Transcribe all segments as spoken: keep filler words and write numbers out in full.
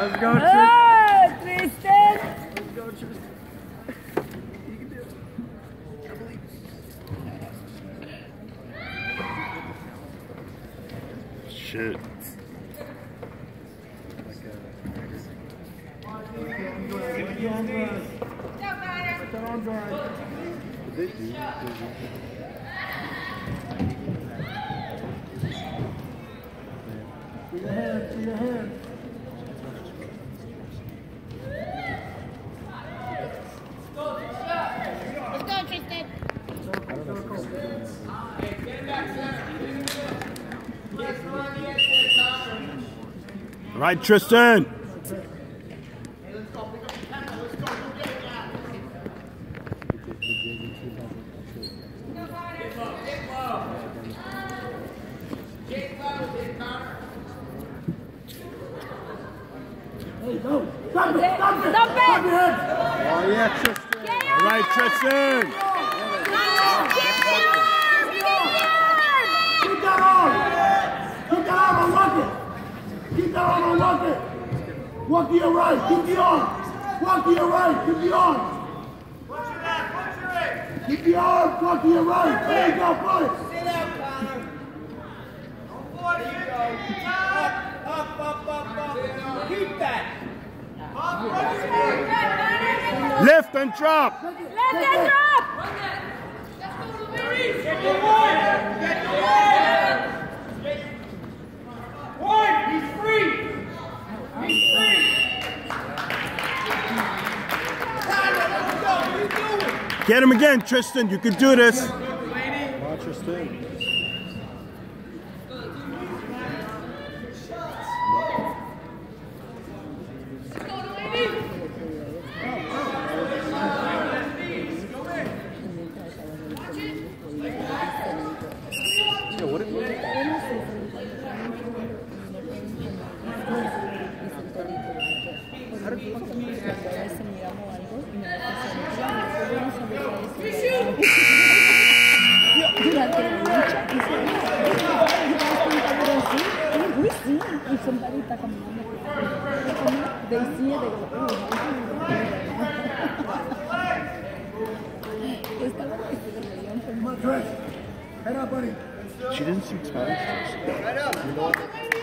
Let's go, Tristan. Oh, Tristan. Let's go, Tristan. You can do it. I believe. Shit. See your hand, see your hand. Let's go, Tristan. Right, Tristan. Hey, go. Stop it, stop it. Stop it. Stop your head. Oh, yeah, Tristan. All right, Tristan. Keep that arm. Keep that arm and walk it. Keep that arm and walk it. Walk to your right. Keep the arm. Walk to your right. Keep the arm. Keep the arm. Walk to your right. There you go. Pull it. Sit down, Connor. There you go. Up, up, up, up, up. Keep that. Lift and drop. Lift and drop. Get the one. Get the one. One. He's free. He's free. Connor, let's go. What are you doing? Get him again, Tristan. You can do this. Come on, Tristan. Durante la lucha, y somebody está caminando. They see it, they go, oh, Come on, Trish. Head up, buddy. She didn't speak Spanish. Right up. See those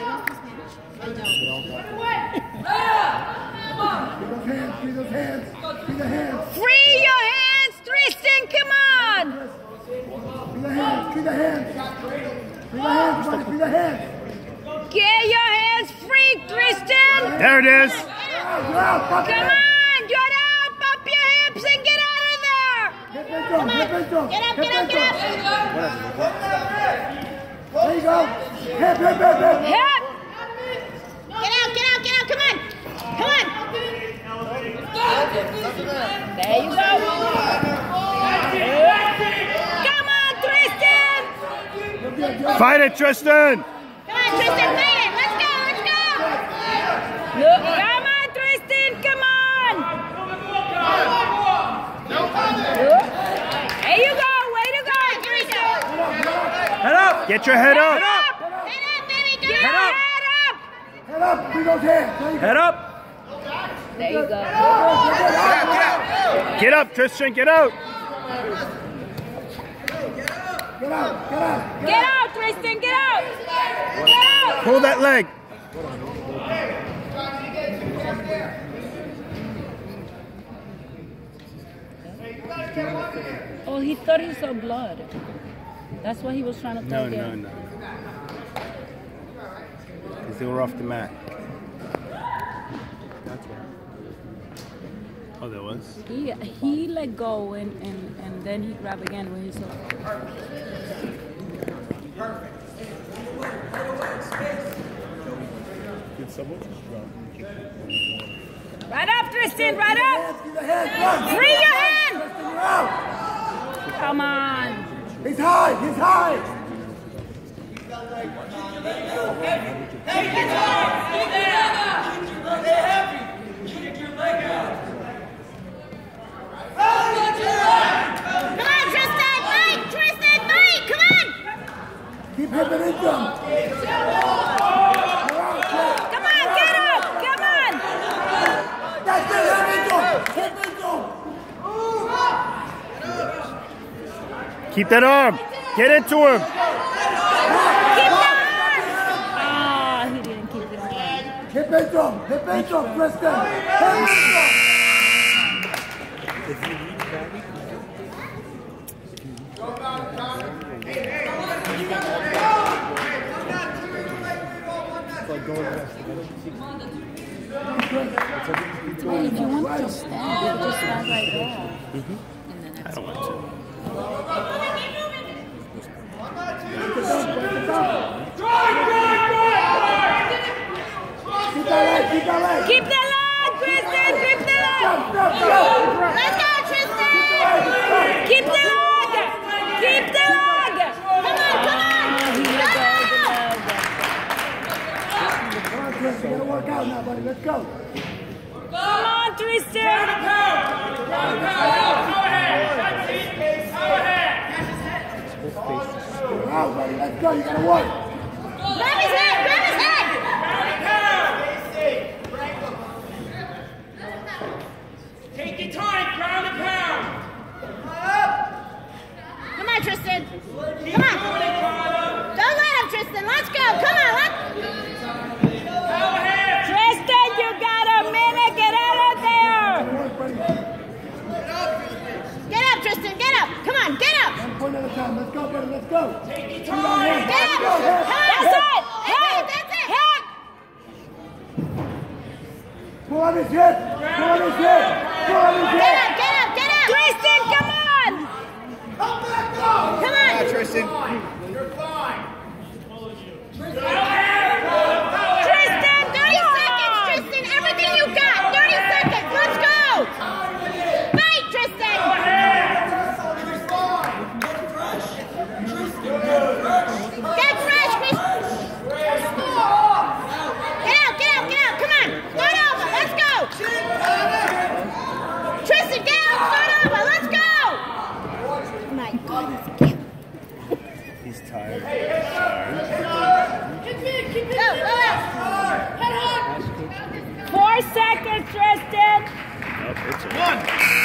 hands, see those hands, see the hands. free your hands, Tristan, come on! See the hands, see the hands. See the hands, buddy, see the hands. Get your hands free, Tristan! There it is. Get out, pop Come it. on, get up, up your hips and get out of there! Hip into him, hip into him. Get up, Hip get up, into get him. up! There you go. Hip, hip, hip, hip. Hip! Get out, get out, get out, come on! Come on! There you go! Come on, Tristan! Fight it, Tristan. Come on, Tristan, fight it! Let's go, let's go! Look, come on, Tristan, come on! Look. There you go, way to go, Tristan! Head up. Get your head up. Head up, baby, get Head your up. head up! Head up, see those hands. There you go. Head up. There you go. Get up, Tristan. Get out. Get out, get out. Get out, Tristan, get out! Get out! Pull that leg. Oh, he thought he saw blood. That's what he was trying to No, tell no, you. no. Because they were off the mat. That's why. Oh, there was? He he let go and, and, and then he grabbed again when he saw. Did someone just drop? Right up, Tristan, right up! See the hands, run. Free your hand! Tristan, you're out. Come on! He's high, he's high. Hey, get up! Get down! Stay heavy! Get your leg out! Come on, Tristan, fight! Tristan, fight! Come on! Keep hipping into him. Come on, get up! Come on! Keep that arm. Get into him. Keep the arm. Ah, he didn't keep the arm. Hip into him. Hip into him, Kristen. Hip into him. If you want to stand, you just stand right there. Mm-hmm. I don't want to. Keep the leg, Kristen. Keep the leg. Let's go, Tristan. Keep the leg. Keep the leg. Come on, come on. Come on, Tristan. You gotta work out now, buddy. Let's go. Come on, Tristan. Go ahead. Go ahead. Out, buddy. Let's go. You gotta work. Grab his head. Grab his head. Take your time. Ground and pound. Come on, Tristan. Come on. Don't let him, Tristan. Let's go. Come on. Let's... Tristan, you got a minute. Get out of there. Get up, Tristan. Get up. Come on. Get up. One point at a time. Let's go, buddy. Let's go. Take your time. Get up. That's it. Hit. That's it. Hit. Pull on his hip. Pull on his hip. Pull on his hip. Get up. Get up. Get up. Tristan, come on. Come on. Tristan. You're fine. Tristan, thirty seconds, Tristan. Everything you got. thirty seconds. Let's go. Fight, Tristan. Get fresh, Tristan. Get out, get out, get out. Come on. Start over. Let's go. Tristan, get out. Start over. Let's go. Oh my God. He's tired. Go, go out. Four seconds, Tristan. Oh, it's a- One.